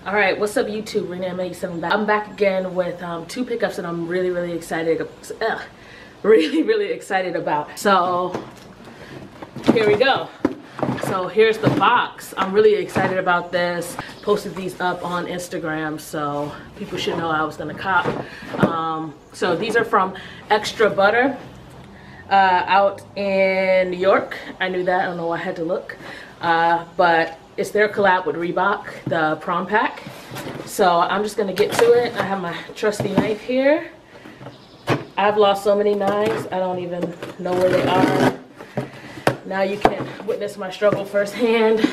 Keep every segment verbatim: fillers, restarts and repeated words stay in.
All right, what's up YouTube? Renee M eighty-seven back. I'm back again with um, two pickups that I'm really, really excited, uh, really, really excited about. So here we go. So here's the box. I'm really excited about this. Posted these up on Instagram, so people should know I was gonna cop. Um, so these are from Extra Butter uh, out in New York. I knew that. I don't know why I had to look, uh, but it's their collab with Reebok, the Prom pack. So I'm just gonna get to it. I have my trusty knife here. I've lost so many knives, I don't even know where they are. Now you can witness my struggle firsthand.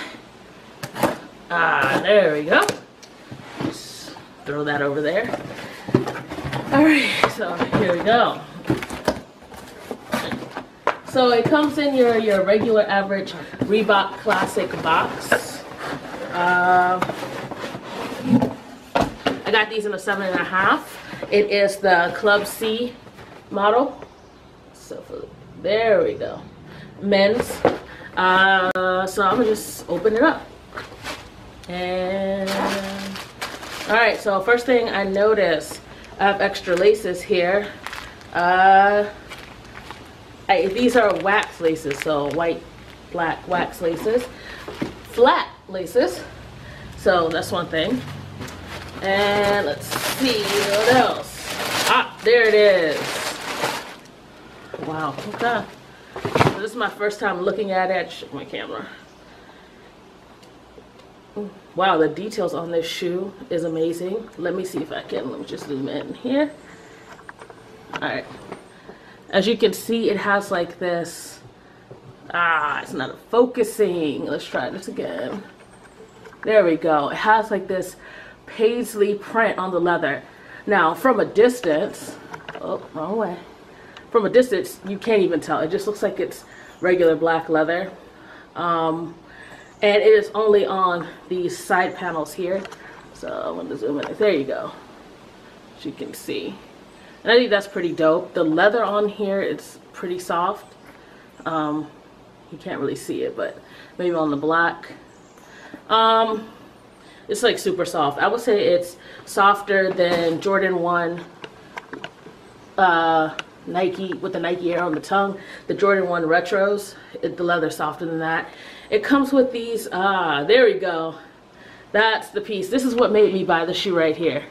Ah, there we go. Just throw that over there. All right, so here we go. So it comes in your, your regular average Reebok Classic box. Uh, I got these in a seven and a half. It is the Club C model. So there we go. Men's. Uh, so I'm gonna just open it up. And all right, so first thing I notice, I have extra laces here. Uh, I, these are wax laces, so white, black wax laces. Flat laces, so that's one thing. And let's see what else. Ah, there it is. Wow, okay. So this is my first time looking at it. Show my camera. Wow, the details on this shoe is amazing. Let me see if I can, let me just zoom in here. All right. As you can see, it has like this, ah, it's not focusing. Let's try this again. There we go. It has like this paisley print on the leather. Now, from a distance, oh, wrong way. From a distance, you can't even tell. It just looks like it's regular black leather. Um, and it is only on these side panels here. So I'm gonna zoom in. There you go. As you can see. And I think that's pretty dope. The leather on here is pretty soft. Um, you can't really see it, but maybe on the black. Um, it's like super soft. I would say it's softer than Jordan one uh, Nike with the Nike Air on the tongue. The Jordan one Retros, it, the leather's softer than that. It comes with these, ah, there we go. That's the piece. This is what made me buy the shoe right here.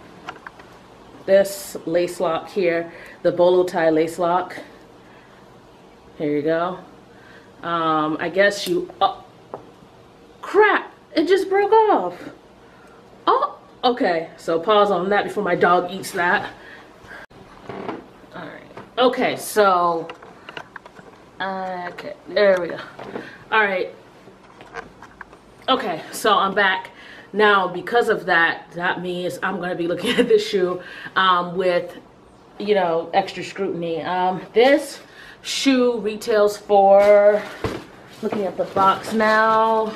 This lace lock here, the bolo tie lace lock. Here you go. Um, I guess you, oh, crap, it just broke off. Oh, okay, so pause on that before my dog eats that. All right, okay, so, okay, there we go. All right, okay, so I'm back. Now, because of that, that means I'm going to be looking at this shoe um, with, you know, extra scrutiny. Um, this shoe retails for, looking at the box now,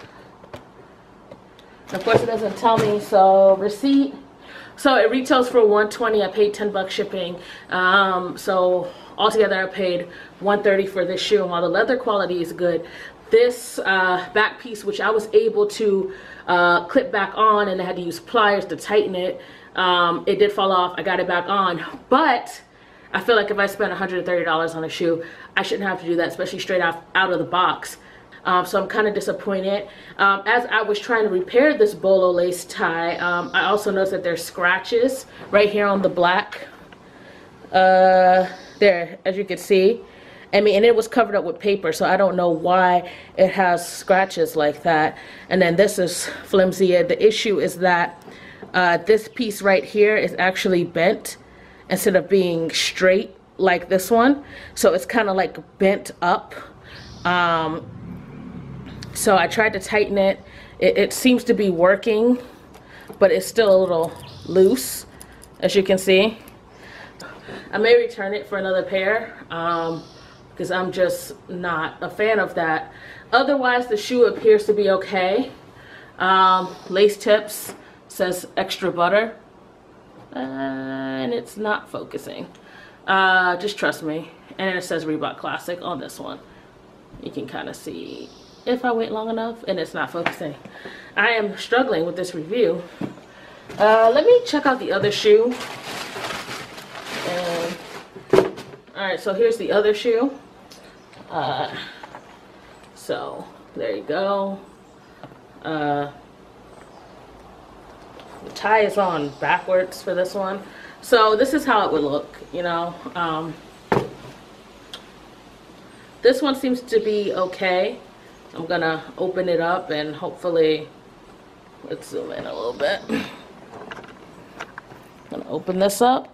of course it doesn't tell me, so receipt. So it retails for one twenty. I paid ten bucks shipping. Um, so altogether I paid one thirty for this shoe. And while the leather quality is good, this uh, back piece, which I was able to uh, clip back on, and I had to use pliers to tighten it, um, it did fall off. I got it back on, but I feel like if I spent one hundred thirty dollars on a shoe, I shouldn't have to do that, especially straight out, out of the box. Um, so I'm kind of disappointed. Um, as I was trying to repair this bolo lace tie, um, I also noticed that there's scratches right here on the black. Uh, there, as you can see. I mean, and it was covered up with paper, so I don't know why it has scratches like that. And then this is flimsy. The issue is that uh, this piece right here is actually bent instead of being straight like this one. So it's kind of like bent up. Um, so I tried to tighten it. it. It seems to be working, but it's still a little loose, as you can see. I may return it for another pair. Um, because I'm just not a fan of that. Otherwise, the shoe appears to be okay. Um, lace tips, says Extra Butter, uh, and it's not focusing. Uh, just trust me. And it says Reebok Classic on this one. You can kind of see if I wait long enough, and it's not focusing. I am struggling with this review. Uh, let me check out the other shoe. And, all right, so here's the other shoe. Uh, so there you go. Uh, the tie is on backwards for this one. So this is how it would look, you know. Um, this one seems to be okay. I'm gonna open it up and hopefully, let's zoom in a little bit. I'm gonna open this up.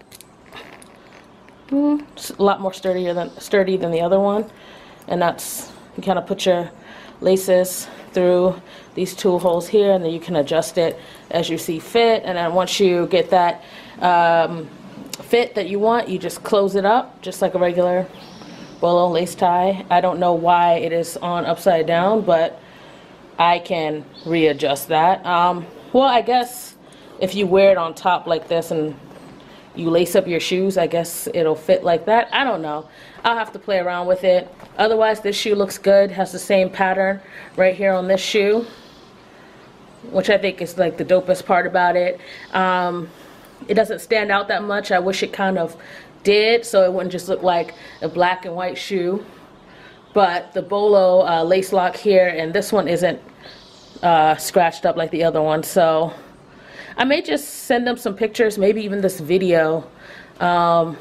Mm, it's a lot more sturdier than sturdy than the other one, and that's, you kind of put your laces through these two holes here, and then you can adjust it as you see fit. And then once you get that um, fit that you want, you just close it up just like a regular bolo lace tie. I don't know why it is on upside down, but I can readjust that. Um, well, I guess if you wear it on top like this and you lace up your shoes, I guess it'll fit like that. I don't know. I'll have to play around with it. Otherwise, this shoe looks good. Has the same pattern right here on this shoe, which I think is like the dopest part about it. Um, it doesn't stand out that much. I wish it kind of did, so it wouldn't just look like a black and white shoe. But the bolo uh, lace lock here, and this one isn't uh, scratched up like the other one. So I may just send them some pictures, maybe even this video. Um,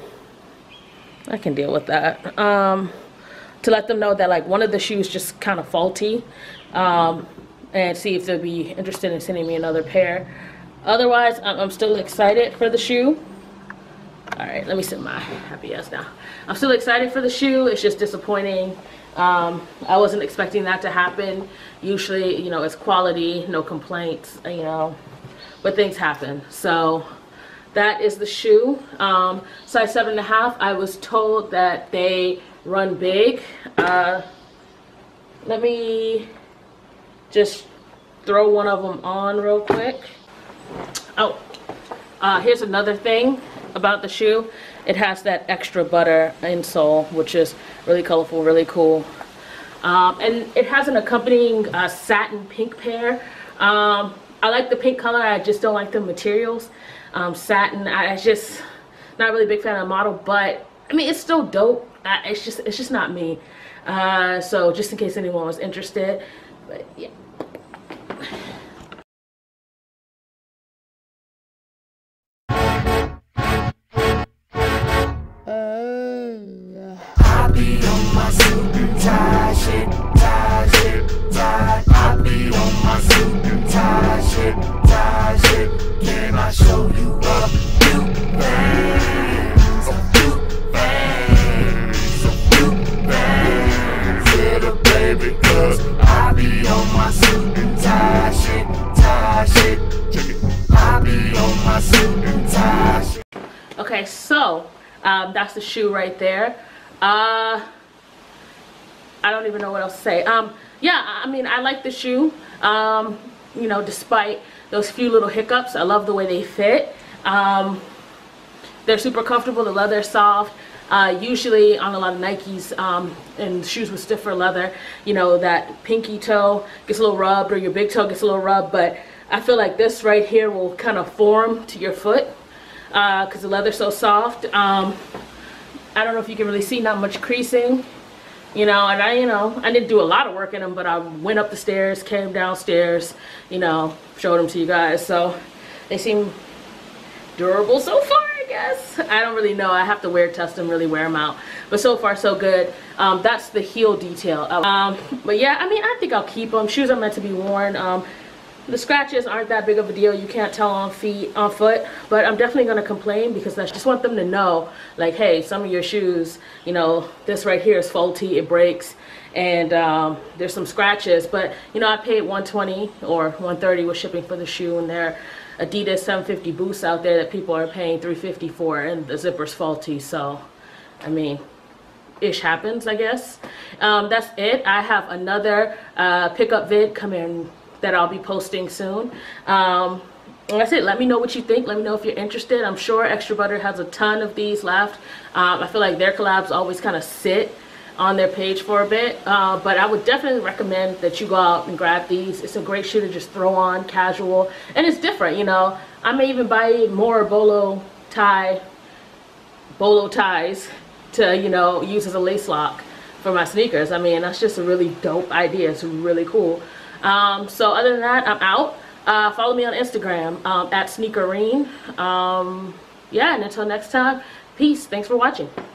I can deal with that. Um, to let them know that like one of the shoes just kind of faulty, um, and see if they'll be interested in sending me another pair. Otherwise, I'm, I'm still excited for the shoe. All right, let me sit my happy ass down. I'm still excited for the shoe. It's just disappointing. Um, I wasn't expecting that to happen. Usually, you know, it's quality, no complaints, you know, but things happen. So that is the shoe. Um, size seven and a half. I was told that they run big. Uh, let me just throw one of them on real quick. Oh, uh, here's another thing about the shoe. It has that extra butter insole, which is really colorful, really cool. Um, and it has an accompanying uh, satin pink pair. Um, I like the pink color, I just don't like the materials. Um, satin, I, I just not really a big fan of the model, but I mean, it's still dope. I, it's just it's just not me. Uh, so just in case anyone was interested, but yeah. I be on my suit and tie shit, tie shit, tie. I be on my suit and tie shit, tie shit. Can I show you a few things? A few things, a few things. Little baby, cause I be on my suit and tie shit, tie shit. Check it. I be on my suit and tie shit. Okay, so um, that's the shoe right there. Uh, I don't even know what else to say. Um, yeah, I mean, I like the shoe. Um, you know, despite those few little hiccups, I love the way they fit. Um, they're super comfortable. The leather's soft. Uh, usually on a lot of Nikes um, and shoes with stiffer leather, you know, that pinky toe gets a little rubbed or your big toe gets a little rubbed. But I feel like this right here will kind of form to your foot because uh, the leather's so soft. Um, I don't know if you can really see, not much creasing, you know, and I, you know, I didn't do a lot of work in them, but I went up the stairs, came downstairs, you know, showed them to you guys. So they seem durable so far, I guess. I don't really know. I have to wear test them, really wear them out. But so far, so good. Um, that's the heel detail. Um, but yeah, I mean, I think I'll keep them. Shoes are meant to be worn. Um, The scratches aren't that big of a deal. You can't tell on feet, on foot, but I'm definitely gonna complain because I just want them to know, like, hey, some of your shoes, you know, this right here is faulty, it breaks, and um, there's some scratches. But you know, I paid one twenty or one thirty with shipping for the shoe, and there are Adidas seven fifty boosts out there that people are paying three fifty for, and the zipper's faulty. So, I mean, ish happens, I guess. Um, that's it. I have another uh, pickup vid coming that I'll be posting soon. Um, like I said, let me know what you think. Let me know if you're interested. I'm sure Extra Butter has a ton of these left. Um, I feel like their collabs always kind of sit on their page for a bit. Uh, but I would definitely recommend that you go out and grab these. It's a great shoe to just throw on casual, and it's different, you know. I may even buy more bolo tie, bolo ties to, you know, use as a lace lock for my sneakers. I mean, that's just a really dope idea. It's really cool. Um, so other than that, I'm out. Uh, follow me on Instagram um, at Sneakerine. Um, yeah, and until next time, peace. Thanks for watching.